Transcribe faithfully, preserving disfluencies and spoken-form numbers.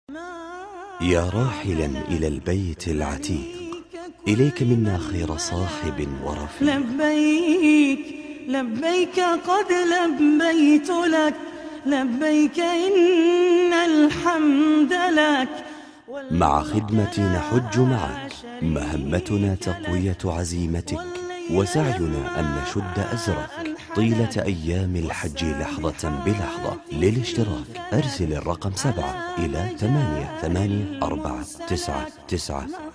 يا راحلا إلى البيت العتيق، إليك منا خير صاحب ورفيق. لبيك لبيك قد لبيت لك، لبيك إن الحمد لك. مع خدمة نحج معك، مهمتنا تقوية عزيمتك وسعينا أن نشد أزرك طيلة أيام الحج لحظة بلحظة. للاشتراك أرسل الرقم سبعة إلى ثمانية ثمانية أربعة تسعة تسعة